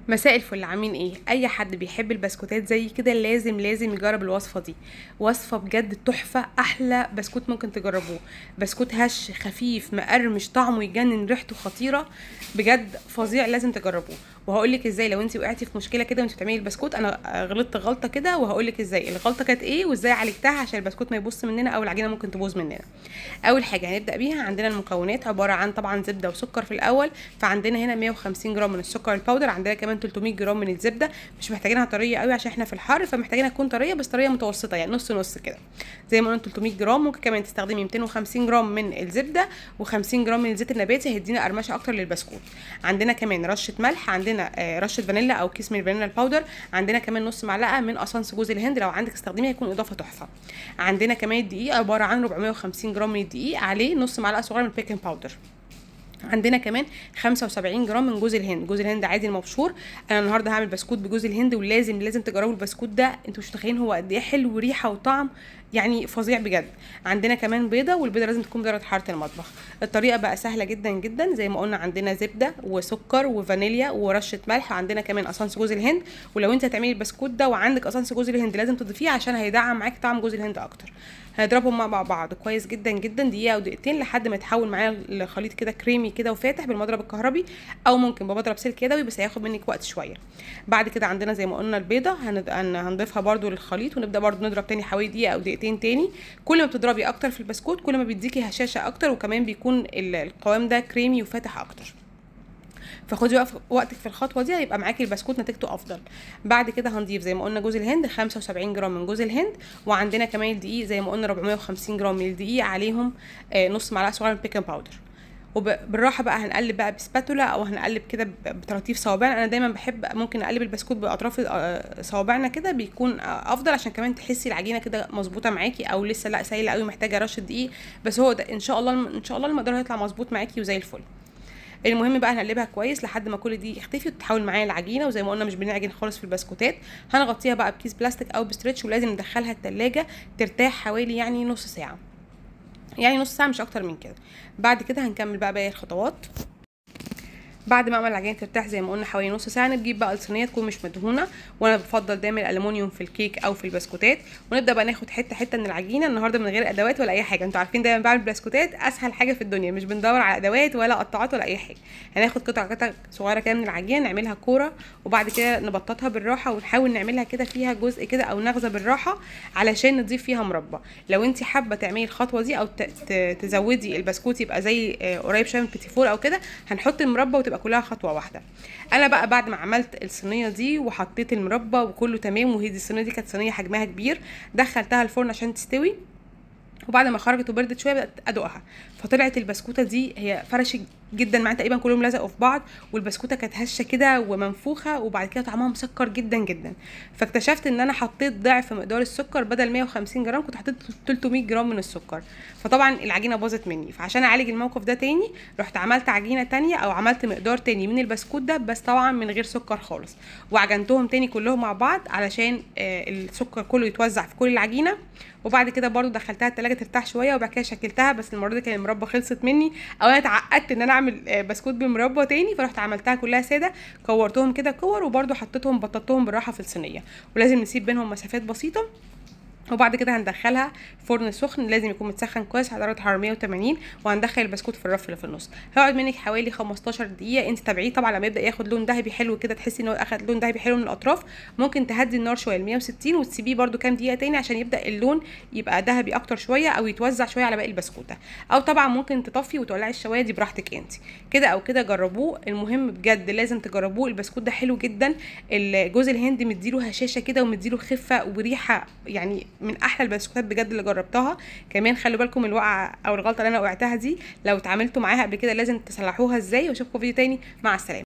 مساء الفل، عاملين ايه؟ اي حد بيحب البسكوتات زي كده لازم يجرب الوصفه دي. وصفه بجد تحفه، احلى بسكوت ممكن تجربوه. بسكوت هش خفيف مقرمش، طعمه يجنن، ريحته خطيره، بجد فظيع، لازم تجربوه. وهقولك ازاي لو انت وقعتي في مشكله كده وانت بتعملي البسكوت. انا غلطت غلطه كده، وهقولك ازاي الغلطه كانت ايه وازاي عالجتها عشان البسكوت ما يبص مننا او العجينه ممكن تبوظ مننا. اول حاجه هنبدا بيها، عندنا المكونات عباره عن طبعا زبده وسكر في الاول. فعندنا هنا 150 جرام من السكر الباودر، عندنا كمان 300 جرام من الزبده. مش محتاجينها طريه قوي عشان احنا في الحر، فمحتاجينها تكون طريه بس طريه متوسطه، يعني نص نص كده. زي ما قلنا 300 جرام. ممكن كمان تستخدمي 250 جرام من الزبده و50 جرام من الزيت النباتي، هيدينا قرمشه اكتر للبسكوت. عندنا كمان رشه ملح، عندنا رشه فانيلا او كيس من الفانيلا الباودر. عندنا كمان نص معلقه من قصنص جوز الهند، لو عندك استخدميها هيكون اضافه تحفه. عندنا كمان الدقيق، عباره عن 450 جرام من الدقيق، عليه نص معلقه صغيره من البيكنج باودر. عندنا كمان 75 جرام من جوز الهند، جوز الهند عادي المبشور. انا النهارده هعمل بسكوت بجوز الهند، ولازم تجربوا البسكوت ده، انتوا مش متخيلين هو قد ايه حلو وريحه وطعم، يعني فظيع بجد. عندنا كمان بيضه، والبيضه لازم تكون بدرجه حراره المطبخ. الطريقه بقى سهله جدا جدا، زي ما قلنا عندنا زبده وسكر وفانيليا ورشه ملح، وعندنا كمان قصنص جوز الهند. ولو انت هتعملي البسكوت ده وعندك قصنص جوز الهند لازم تضيفيه عشان هيدعم معاك طعم جوز الهند اكتر. هنضربهم مع بعض كويس جدا جدا، دقيقه او دقيقتين، لحد ما يتحول معايا الخليط كده كريمي كده وفاتح بالمضرب الكهربي، او ممكن بمضرب سلك يدوي، بس هياخد منك وقت شويه. بعد كده عندنا زي ما قلنا البيضه، هنضيفها برده للخليط، ونبدا برده نضرب تاني حوالي دقيقه او دقيقتين تاني. كل ما بتضربي اكتر في البسكوت كل ما بيديكي هشاشه اكتر، وكمان بيكون القوام ده كريمي وفاتح اكتر. فخدي وقتك في الخطوه دي، هيبقى معاكي البسكوت نتيجته افضل. بعد كده هنضيف زي ما قلنا جوز الهند، 75 جرام من جوز الهند. وعندنا كمان الدقيق، زي ما قلنا 450 جرام من الدقيق، عليهم نص معلقه صغيره من بيكنج باودر. وبالراحه بقى هنقلب بقى بسباتولا، او هنقلب كده بطراطيف صوابعنا. انا دايما بحب ممكن اقلب البسكوت باطراف صوابعنا كده، بيكون افضل عشان كمان تحسي العجينه كده مظبوطه معاكي، او لسه لا سايله قوي محتاجه رشه دقيق. بس هو ده ان شاء الله المقدار هيطلع مظبوط معاكي وزي الفل. المهم بقى هنقلبها كويس لحد ما كل دي يختفي وتتحول معايا العجينه. وزي ما قلنا مش بنعجن خالص في البسكوتات. هنغطيها بقى بكيس بلاستيك او بستريتش، ولازم ندخلها التلاجة ترتاح حوالي يعني نص ساعه، يعني نص ساعه مش اكتر من كده. بعد كده هنكمل بقى باقي الخطوات. بعد ما اعمل العجينه ترتاح زي ما قلنا حوالي نص ساعه، نجيب بقى الصينيه تكون مش مدهونه، وانا بفضل دايما الالومنيوم في الكيك او في البسكوتات. ونبدا بقى ناخد حته حته من العجينه النهارده من غير ادوات ولا اي حاجه. انتوا عارفين دايما بعمل بسكوتات اسهل حاجه في الدنيا، مش بندور على ادوات ولا قطعات ولا اي حاجه. هناخد قطع صغيره كده من العجينه، نعملها كوره، وبعد كده نبططها بالراحه، ونحاول نعملها كده فيها جزء كده او نغزه بالراحه علشان نضيف فيها مربى. لو انت حابه تعملي الخطوه دي او تزودي البسكوت يبقى زي قريب شويه من بيتي فور او كده، هنحط المربى وتبقى كلها خطوه واحده. انا بقى بعد ما عملت الصينيه دي وحطيت المربى وكله تمام، وهي دي الصينيه دي كانت صينيه حجمها كبير، دخلتها الفرن عشان تستوي. وبعد ما خرجت وبردت شويه بدات ادوقها، فطلعت البسكوته دي هي فرشت جدا معايا، تقريبا كلهم لزقوا في بعض، والبسكوته كانت هشه كده ومنفوخه، وبعد كده طعمها مسكر جدا جدا. فاكتشفت ان انا حطيت ضعف مقدار السكر، بدل 150 جرام كنت حطيت 300 جرام من السكر، فطبعا العجينه باظت مني. فعشان اعالج الموقف ده تاني، رحت عملت عجينه تانية او عملت مقدار تاني من البسكوت ده، بس طبعا من غير سكر خالص، وعجنتهم تاني كلهم مع بعض علشان السكر كله يتوزع في كل العجينه. وبعد كده برضو دخلتها التلاجة ترتاح شويه، وبعد كده شكلتها، بس المره دي كان المربى خلصت مني، او انا اتعقدت ان انا اعمل بسكوت بالمربى تاني، فرحت عملتها كلها ساده، كورتهم كده كور، وبرضو حطيتهم بططتهم بالراحه في الصينيه، ولازم نسيب بينهم مسافات بسيطه. وبعد كده هندخلها فرن سخن، لازم يكون متسخن كويس على درجه حراره 180، وهندخل البسكوت في الرف اللي في النص. هيقعد منك حوالي 15 دقيقه، انت تابعيه طبعا لما يبدا ياخد لون ذهبي حلو كده، تحسي ان هو اخد لون ذهبي حلو من الاطراف. ممكن تهدي النار شويه ل 160 وتسيبيه برده كام دقيقه تاني عشان يبدا اللون يبقى ذهبي اكتر شويه، او يتوزع شويه على باقي البسكوته. او طبعا ممكن تطفي وتولعي الشوايه دي براحتك انت، كده او كده جربوه. المهم بجد لازم تجربوه، البسكوت ده حلو جدا. جوز الهند مديله هشاشه كده ومديله خفه وريحه، يعني من احلى البسكوتات بجد اللي جربتها. كمان خلوا بالكم الوقعه او الغلطه اللي انا وقعتها دي، لو اتعاملتوا معاها قبل كده لازم تصلحوها ازاي. واشوفكم فيديو تاني، مع السلامه.